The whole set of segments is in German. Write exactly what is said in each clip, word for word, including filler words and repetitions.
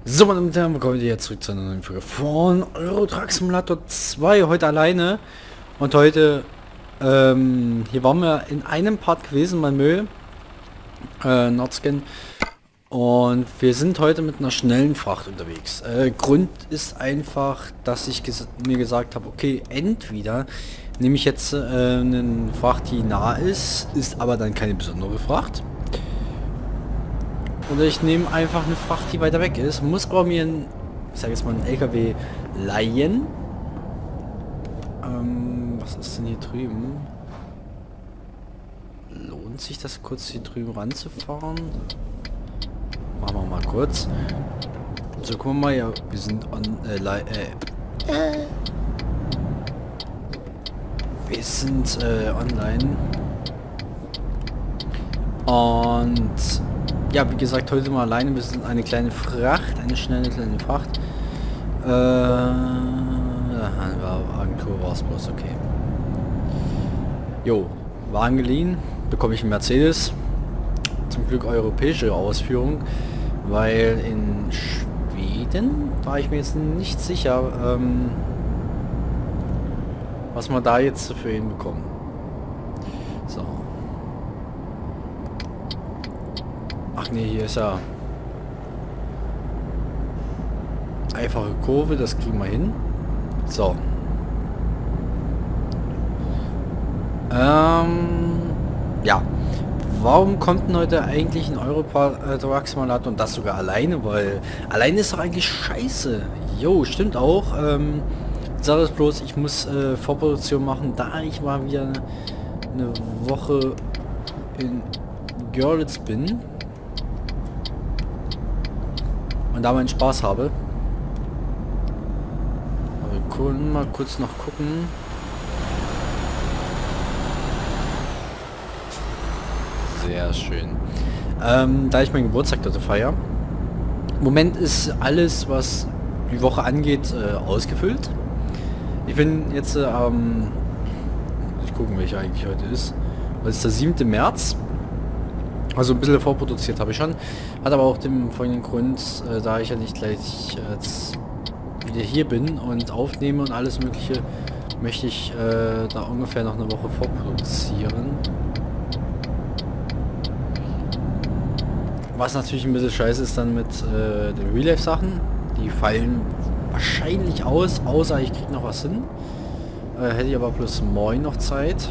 So, meine Damen und Herren, willkommen wieder zurück zu einer neuen Folge von Euro Truck Simulator zwei, heute alleine. Und heute, ähm, hier waren wir in einem Part gewesen, Malmö, äh, Nordscan. Und wir sind heute mit einer schnellen Fracht unterwegs. Äh, Grund ist einfach, dass ich ges mir gesagt habe, okay, entweder nehme ich jetzt äh, eine Fracht, die nah ist, ist aber dann keine besondere Fracht. Oder ich nehme einfach eine Fracht, die weiter weg ist, muss aber mir ein, ich sage jetzt mal, einen L K W leihen. Ähm, was ist denn hier drüben? Lohnt sich das kurz hier drüben ranzufahren? Machen wir mal kurz. So, gucken wir mal, ja, wir sind on, äh, äh, äh. Wir sind äh, online. Und ja, wie gesagt, heute mal alleine. Wir sind eine kleine Fracht, eine schnelle kleine Fracht. Äh, Agentur war es bloß, okay. Jo, Wagen geliehen, bekomme ich einen Mercedes. Zum Glück europäische Ausführung, weil in Schweden war ich mir jetzt nicht sicher, ähm, was wir da jetzt für ihn bekommen. So. Ach nee, hier ist ja einfache Kurve, das kriegen wir hin. So. Ähm, ja. Warum kommt denn heute eigentlich ein Euro-Truck Simulator und das sogar alleine? Weil alleine ist doch eigentlich scheiße. Jo, stimmt auch. Ähm, Sache ist bloß, ich muss äh, Vorproduktion machen, da ich mal wieder eine, eine Woche in Görlitz bin. Und da meinen Spaß habe. Aber wir können mal kurz noch gucken. Sehr schön. Ähm, da ich meinen Geburtstag dort feiere. Im Moment ist alles, was die Woche angeht, äh, ausgefüllt. Ich bin jetzt am... Ähm, ich gucken, welcher eigentlich heute ist. Das ist der siebte März. Also ein bisschen vorproduziert habe ich schon. Hat aber auch den folgenden Grund, äh, da ich ja nicht gleich äh, wieder hier bin und aufnehme und alles mögliche, möchte ich äh, da ungefähr noch eine Woche vorproduzieren. Was natürlich ein bisschen scheiße ist dann mit äh, den Real-Life-Sachen. Die fallen wahrscheinlich aus, außer ich kriege noch was hin. Äh, hätte ich aber plus morgen noch Zeit.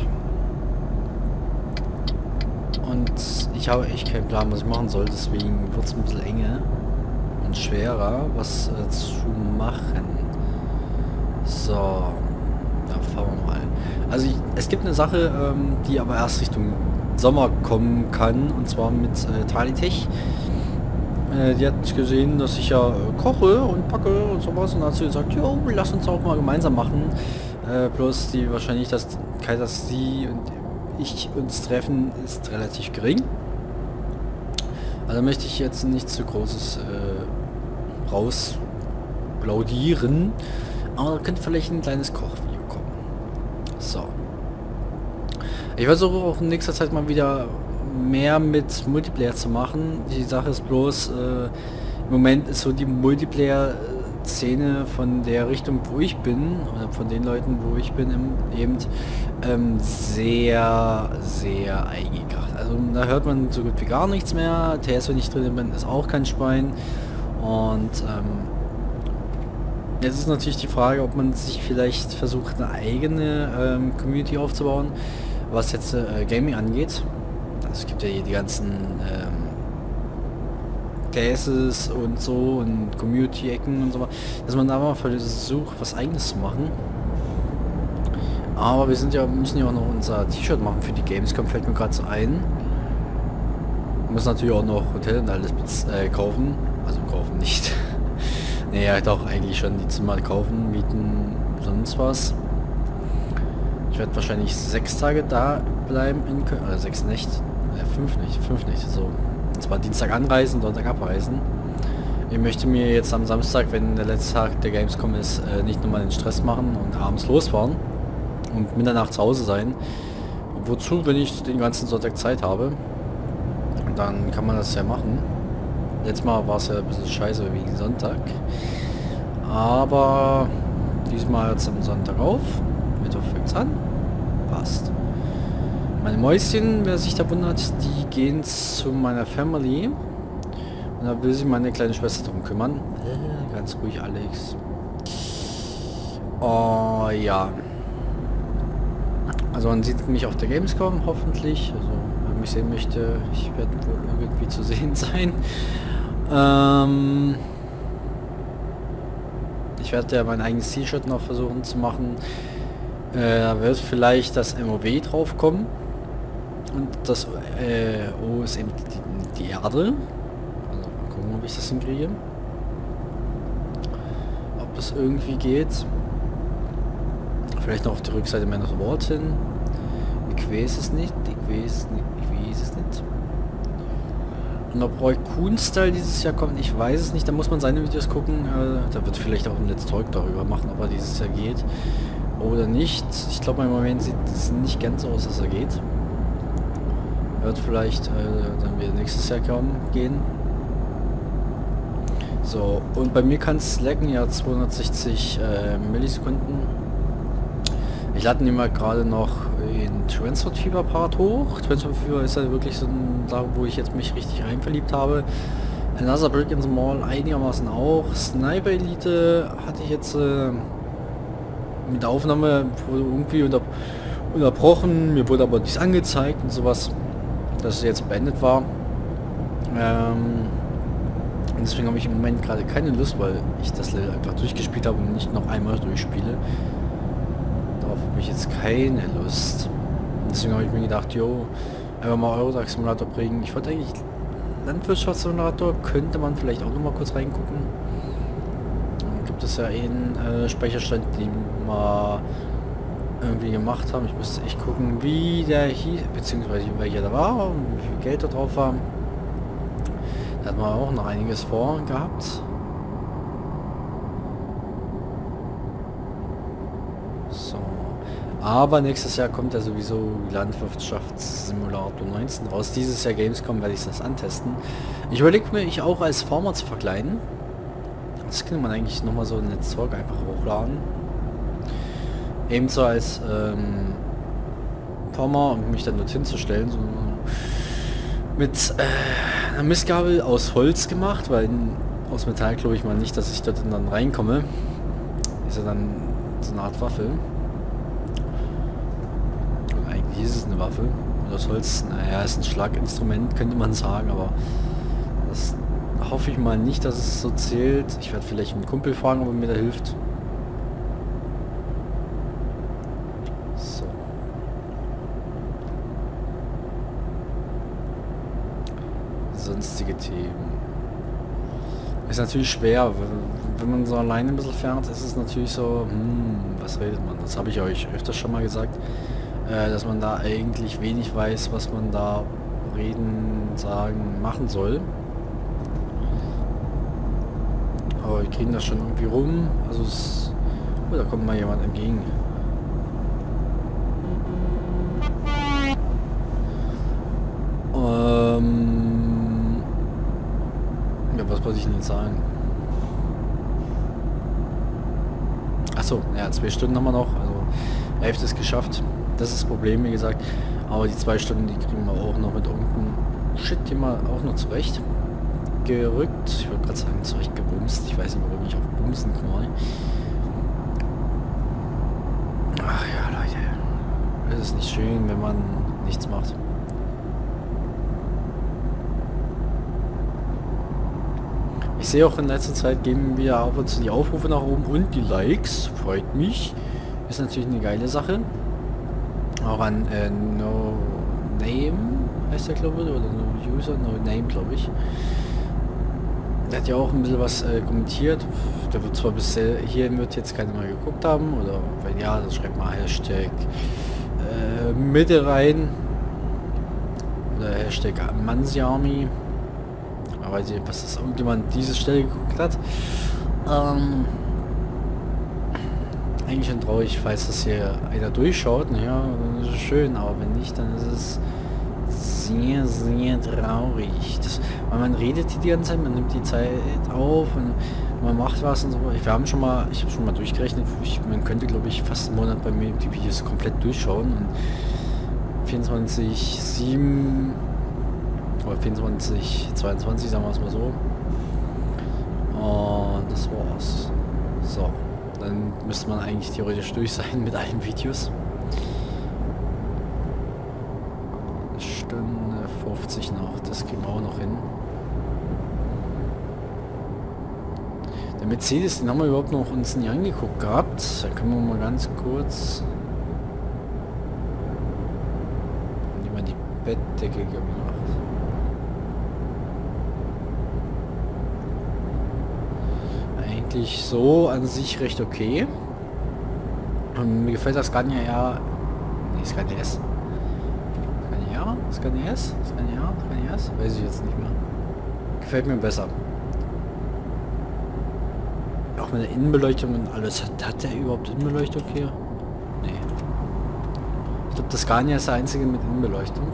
Und ich habe echt keinen Plan, was ich machen soll, deswegen wird es ein bisschen enger und schwerer, was äh, zu machen. So, da fahren wir mal. Also ich, es gibt eine Sache, ähm, die aber erst Richtung Sommer kommen kann, und zwar mit äh, Talitech. Äh, die hat gesehen, dass ich ja äh, koche und packe und sowas, und hat sie gesagt, jo, lass uns auch mal gemeinsam machen. Äh, bloß die wahrscheinlich, dass, dass sie und ich uns treffen, ist relativ gering. Also möchte ich jetzt nicht zu großes äh, raus plaudieren, aber könnte vielleicht ein kleines Kochvideo kommen. So. Ich versuche auch in nächster Zeit mal wieder mehr mit Multiplayer zu machen. Die Sache ist bloß, äh, im Moment ist so die Multiplayer Szene von der Richtung, wo ich bin, oder von den Leuten, wo ich bin, im, eben ähm, sehr, sehr eingekracht. Also da hört man so gut wie gar nichts mehr. T S, wenn ich drin bin, ist auch kein Schwein. Und ähm, jetzt ist natürlich die Frage, ob man sich vielleicht versucht, eine eigene ähm, Community aufzubauen, was jetzt äh, Gaming angeht. Also es gibt ja hier die ganzen ähm, Cases und so und Community-Ecken und so, dass man da mal versucht, was Eigenes zu machen. Aber wir sind ja, müssen ja auch noch unser T-Shirt machen für die Gamescom, fällt mir gerade so ein. Wir müssen natürlich auch noch Hotel und alles äh, kaufen. Also kaufen nicht. Nee, ja, doch eigentlich schon die Zimmer kaufen, mieten, sonst was. Ich werde wahrscheinlich sechs Tage da bleiben in Köln, oder sechs Nächte, äh, fünf nicht, fünf nicht, so. Und zwar Dienstag anreisen, Sonntag abreisen. Ich möchte mir jetzt am Samstag, wenn der letzte Tag der Gamescom ist, äh, nicht nochmal den Stress machen und abends losfahren und Mitternacht zu Hause sein. Wozu, wenn ich den ganzen Sonntag Zeit habe? Dann kann man das ja machen. Letztes Mal war es ja ein bisschen scheiße wegen Sonntag. Aber diesmal hat es am Sonntag auf. Mittwoch fängt es an. Passt. Meine Mäuschen, wer sich da wundert, die gehen zu meiner Family. Und da will sich meine kleine Schwester drum kümmern. Äh, ganz ruhig, Alex. Oh ja. Also man sieht mich auf der Gamescom, hoffentlich. Also wer mich sehen möchte, ich werde wohl irgendwie zu sehen sein. Ähm... Ich werde ja mein eigenes T-Shirt noch versuchen zu machen. Äh, da wird vielleicht das M O W drauf kommen. Und das äh, O ist eben die, die Erde. Also mal gucken, ob ich das hinkriege. Ob das irgendwie geht. Vielleicht noch auf die Rückseite meines Wortes hin. Ich weiß es nicht. Ich weiß, nicht, ich weiß es nicht. Und ob Roy Kuhn-Style dieses Jahr kommt, ich weiß es nicht. Da muss man seine Videos gucken. Äh, da wird vielleicht auch ein Let's Talk darüber machen, ob er dieses Jahr geht oder nicht. Ich glaube, im Moment sieht es nicht ganz so aus, dass er geht. Er wird vielleicht äh, dann wieder nächstes Jahr kommen, gehen. So, und bei mir kann es lecken, ja, zweihundertsechzig äh, Millisekunden. Ich lade ihn mal gerade noch in Transport Fever Part hoch. Transport Fever ist ja wirklich so ein Sache, wo ich jetzt mich richtig rein verliebt habe. Another Brick in the Mall einigermaßen auch. Sniper Elite hatte ich jetzt äh, mit der Aufnahme wurde irgendwie unter, unterbrochen. Mir wurde aber nichts angezeigt und sowas, dass es jetzt beendet war. Ähm, und deswegen habe ich im Moment gerade keine Lust, weil ich das Level einfach durchgespielt habe und nicht noch einmal durchspiele. Darauf habe ich jetzt keine Lust. Und deswegen habe ich mir gedacht, jo, einfach mal Eurotrack Simulator bringen. Ich wollte eigentlich Landwirtschaftssimulator, könnte man vielleicht auch noch mal kurz reingucken. Dann gibt es ja einen äh, Speicherstand, den wir irgendwie gemacht haben. Ich müsste echt gucken, wie der hieß, beziehungsweise welcher da war und wie viel Geld da drauf war. Da hat man auch noch einiges vor gehabt. So. Aber nächstes Jahr kommt ja sowieso Landwirtschaftssimulator neunzehn raus. Dieses Jahr Gamescom werde ich das antesten. Ich überlege mir, ich auch als Farmer zu verkleiden. Das könnte man eigentlich nochmal so ein Let's Talk einfach hochladen. Ebenso als ähm, Farmer und mich dann dorthin zu stellen. So mit äh, einer Mistgabel aus Holz gemacht, weil aus Metall glaube ich mal nicht, dass ich dort dann reinkomme. Ist ja dann so eine Art Waffe. Eigentlich ist es eine Waffe. Und das Holz, naja, ist ein Schlaginstrument, könnte man sagen, aber das hoffe ich mal nicht, dass es so zählt. Ich werde vielleicht einen Kumpel fragen, ob er mir da hilft. So. Sonstige Themen. Ist natürlich schwer, wenn man so alleine ein bisschen fährt, ist es natürlich so, hm, was redet man? Das habe ich euch öfters schon mal gesagt, äh, dass man da eigentlich wenig weiß, was man da reden, sagen, machen soll. Aber wir kriegen das schon irgendwie rum. Also es, oh, da kommt mal jemand entgegen. Ähm, ja, was wollte ich denn jetzt sagen? Achso, ja, zwei Stunden haben wir noch. Also Hälfte ist geschafft. Das ist das Problem, wie gesagt. Aber die zwei Stunden, die kriegen wir auch noch mit irgendeinem Shit, die mal auch noch zurecht gerückt. Ich würde gerade sagen, zurecht gebumst. Ich weiß nicht, warum ich auf Bumsen komme. Ach ja, Leute. Es ist nicht schön, wenn man nichts macht. Ich sehe auch in letzter Zeit geben wir ab und zu die Aufrufe nach oben und die Likes. Freut mich. Ist natürlich eine geile Sache. Auch an äh, No Name heißt der, glaube ich, oder No User, No Name, glaube ich. Der hat ja auch ein bisschen was äh, kommentiert. Der wird zwar bis hierhin wird jetzt keiner mal geguckt haben, oder wenn ja, dann schreibt mal Hashtag äh, Mitte rein. Oder Hashtag Mansiarmy. Aber weiß ich, was das irgendjemand diese Stelle geguckt hat. Ähm, eigentlich schon traurig, falls das hier einer durchschaut. Ja, dann ist es schön, aber wenn nicht, dann ist es, es sehr, sehr traurig. Das, weil man redet die ganze Zeit, man nimmt die Zeit auf und man macht was und so. Wir haben schon mal, ich habe schon mal durchgerechnet, ich, man könnte glaube ich fast einen Monat bei mir die Videos komplett durchschauen und vierundzwanzig sieben oder vierundzwanzig zweiundzwanzig, sagen wir es mal so. Und das war's. So, dann müsste man eigentlich theoretisch durch sein mit allen Videos. Stunde fünfzig noch, das kriegen wir auch noch hin. Der Mercedes, den haben wir überhaupt noch uns nie angeguckt gehabt. Da können wir mal ganz kurz die mal die Bettdecke gemacht. Eigentlich so an sich recht okay. Und mir gefällt das Scania ja. Nee, Scania S. Scania? Scania S? Scania? Scania S? Weiß ich jetzt nicht mehr. Gefällt mir besser. Auch mit der Innenbeleuchtung und alles. Hat, hat der überhaupt Innenbeleuchtung hier? Nee. Ich glaube, das Scania ist der einzige mit Innenbeleuchtung.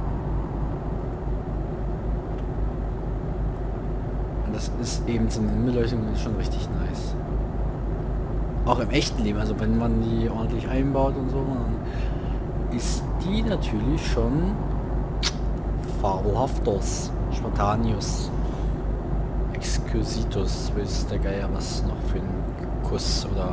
Und das ist eben so eine Innenbeleuchtung, die ist schon richtig nice. Auch im echten Leben, also wenn man die ordentlich einbaut und so, dann ist die natürlich schon fabelhaftos, spontaneous, exquisitus, weiß der Geier was noch für ein Kuss oder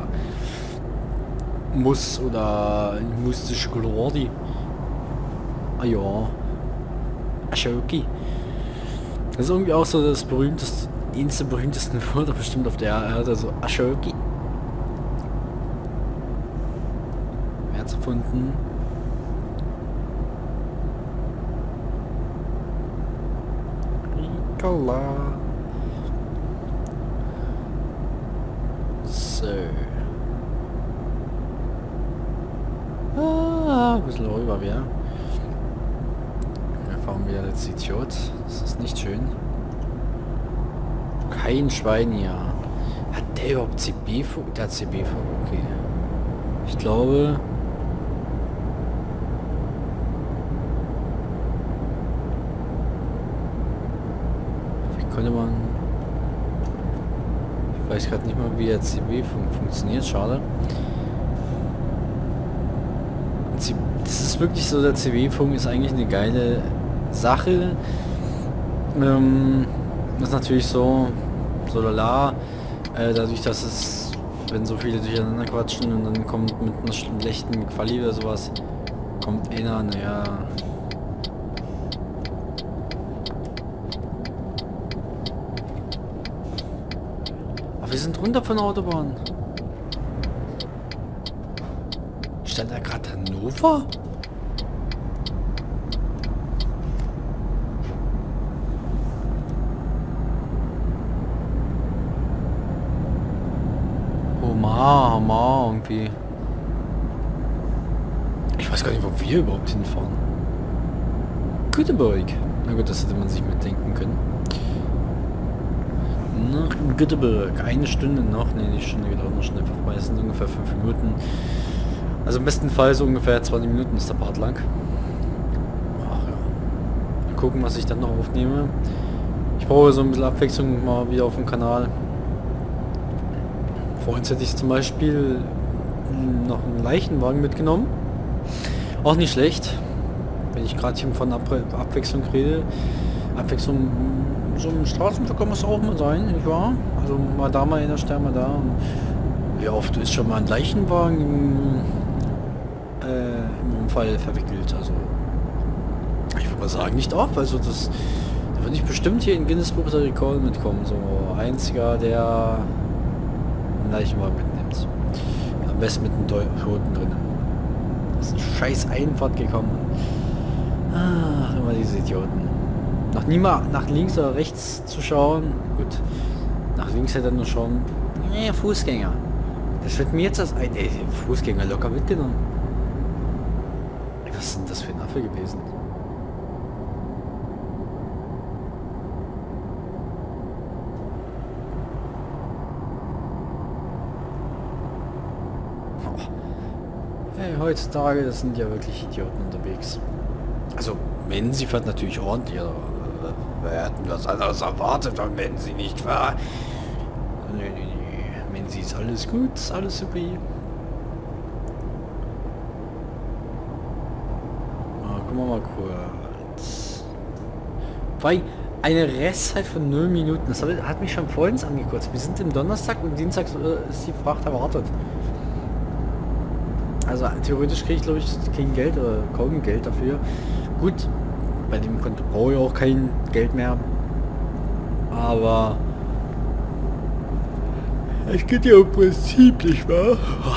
Muss oder mystische Glory. Ah ja, Ashoki. Das ist irgendwie auch so das berühmteste, eins der berühmtesten Wörter bestimmt auf der Erde, also Ashoki. Wer hat's erfunden? Ricola. So. Ah, ein bisschen rüber wieder. Wir fahren wieder jetzt Idiot. Das ist nicht schön. Kein Schwein hier. Hat der überhaupt C B-Funk? Der hat C B-Funk, okay. Ich glaube... Wie könnte man... Ich weiß gerade nicht mal, wie der C B-Funk funktioniert, schade. Das ist wirklich so, der C B-Funk ist eigentlich eine geile Sache. Ähm, das ist natürlich so, so lala, äh, dadurch, dass es, wenn so viele durcheinander quatschen und dann kommt mit einer schlechten Quali oder sowas, kommt einer, naja... Aber wir sind runter von der Autobahn. Stand da gerade Hannover? Hamar, Hamar irgendwie. Ich weiß gar nicht, wo wir überhaupt hinfahren. Göteborg. Na gut, das hätte man sich mitdenken können. Nach Göteborg. Eine Stunde noch. Ne, die Stunde geht auch noch schnell vorbei. Das sind ungefähr fünf Minuten. Also im besten Fall so ungefähr zwanzig Minuten ist der Part lang. Ach ja. Mal gucken, was ich dann noch aufnehme. Ich brauche so ein bisschen Abwechslung mal wieder auf dem Kanal. Vorhin hätte ich zum Beispiel noch einen Leichenwagen mitgenommen. Auch nicht schlecht. Wenn ich gerade hier von Ab Abwechslung rede. Abwechslung, so ein Straßenverkehr muss auch mal sein, nicht wahr? Also mal da, mal in der Stelle, mal da. Und wie oft ist schon mal ein Leichenwagen im, äh, im Unfall verwickelt? Also ich würde mal sagen, nicht oft. Also das, da würde ich bestimmt hier in Guinness Buch der Rekorde mitkommen. So einziger, der einen Leichenwagen mitnimmt. Am besten mit einem Toten drinnen. Das ist eine scheiß Einfahrt gekommen. Ah, immer diese Idioten. Noch nie mal nach links oder rechts zu schauen. Gut. Nach links hätte er nur schauen. Nee, Fußgänger. Das wird mir jetzt das ein ey, Fußgänger locker mitgenommen. Was ist denn das für ein Affe gewesen? Oh. Hey, heutzutage, das sind ja wirklich Idioten unterwegs. Also Menzi fährt natürlich ordentlich. Also, äh, wir hätten was anderes erwartet von Menzi, nicht wahr? Nee, nee, nee. Menzi ist alles gut, ist alles super. Ah, gucken wir mal kurz. Bei eine Restzeit von null Minuten. Das hat, hat mich schon vorhin angekürzt. Wir sind im Donnerstag und Dienstag äh, ist die Fracht erwartet. Also theoretisch kriege ich, glaube ich, kein Geld oder kaum Geld dafür. Gut, bei dem Konto brauche ich auch kein Geld mehr. Aber es geht ja im Prinzip, nicht wahr?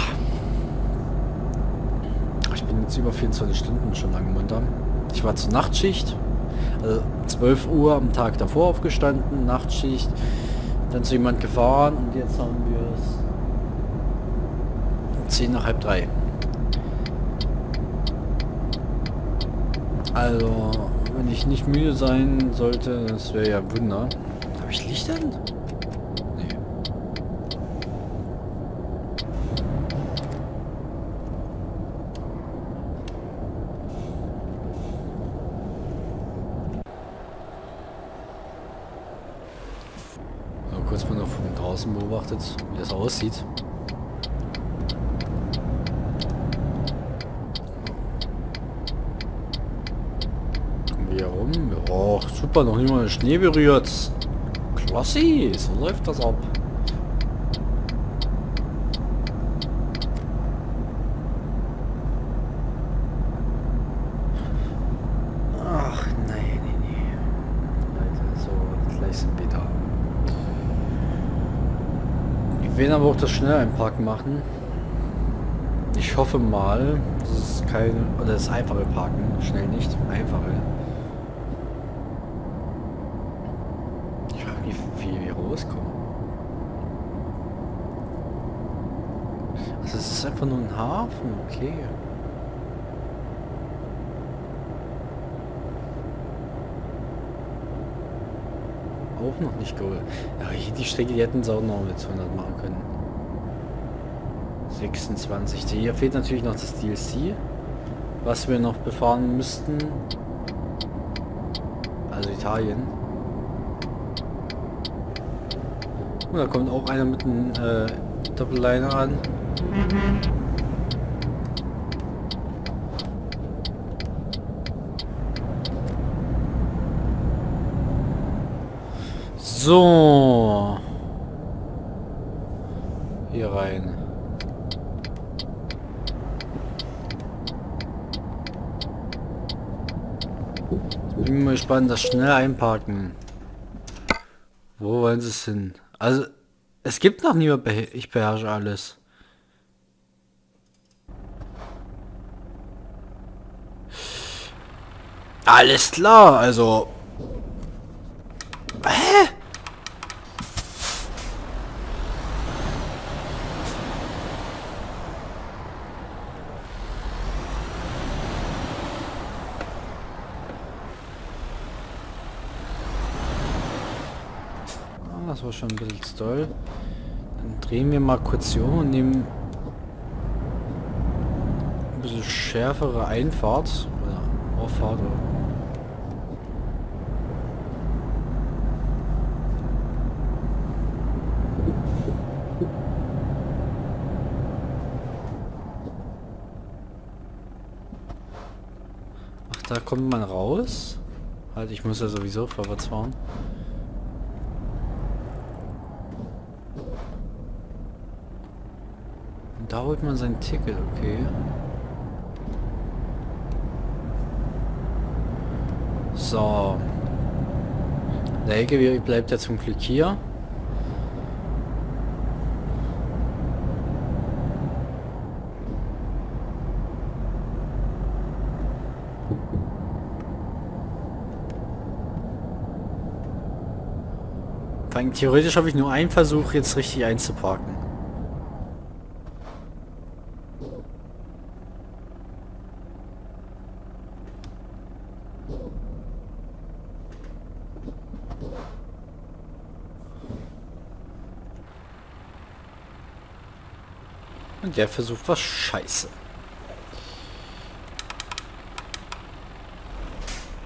Ich bin jetzt über vierundzwanzig Stunden schon lang munter. Ich war zur Nachtschicht. Also zwölf Uhr am Tag davor aufgestanden, Nachtschicht. Dann zu jemand gefahren und jetzt haben wir es zehn nach halb drei. Also, wenn ich nicht müde sein sollte, das wäre ja ein Wunder. Habe ich Licht an? Nee. Ja, kurz mal noch von draußen beobachtet, wie das aussieht. Herum. Oh, super, noch nicht mal der Schnee berührt. Klasse, so läuft das ab. Ach, nein, nee, nee. Leute, so, gleich sind wir da. Ich will aber auch das schnell einparken machen. Ich hoffe mal, das ist kein, oder das einfache Parken, schnell nicht, einfache. Wie wir rauskommen. Also es ist einfach nur ein Hafen, okay. Auch noch nicht Goal. Ja, hier die Strecke, die hätten sie auch noch mit hundert machen können. sechsundzwanzig. Hier fehlt natürlich noch das D L C, was wir noch befahren müssten. Also Italien. Und da kommt auch einer mit einem äh, Doppelliner an. So. Hier rein. Ich bin mal gespannt, das schnell einparken. Wo wollen sie es hin? Also, es gibt noch niemand, ich beherrsche alles. Alles klar, also... Hä? Das war schon ein bisschen toll. Dann drehen wir mal kurz hier um und nehmen ein bisschen schärfere Einfahrt oder Auffahrt. Ach, da kommt man raus. Halt, ich muss ja sowieso vorwärts fahren. Da holt man sein Ticket, okay. So. Der L K W bleibt ja zum Glück hier. Vor allem theoretisch habe ich nur einen Versuch, jetzt richtig einzuparken. Und der Versuch war scheiße.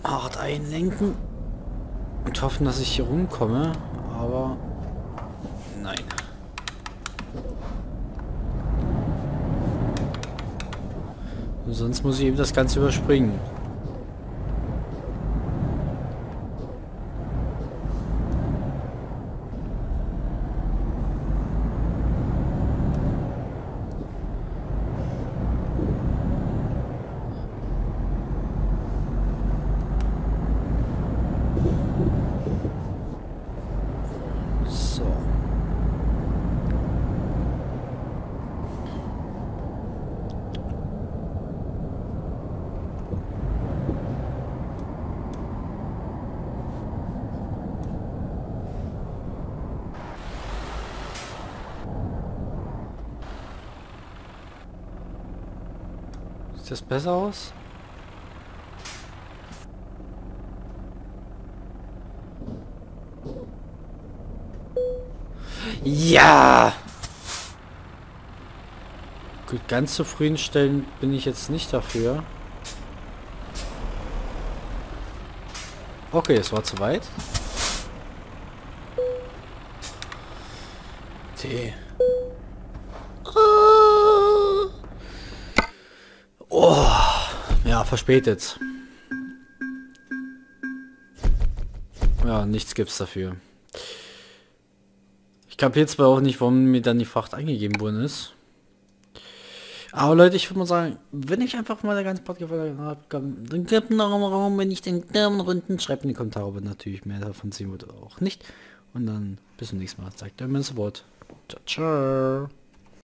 hart einlenken und hoffen, dass ich hier rumkomme, aber nein. Und sonst muss ich eben das Ganze überspringen. Sieht das besser aus? Ja! Gut, ganz zufriedenstellend bin ich jetzt nicht dafür. Okay, es war zu weit. T. Oh, ja, verspätet. Ja, nichts gibt's dafür. Ich kapiere zwar auch nicht, warum mir dann die Fracht eingegeben worden ist. Aber Leute, ich würde mal sagen, wenn ich einfach mal der ganze Podcast gefallen habe, dann gebt einen Raum, wenn ich den Daumen runter, schreibt in die Kommentare, ob ihr natürlich mehr davon sehen wollt oder auch nicht. Und dann bis zum nächsten Mal. Sagt euer Support. Ciao, ciao.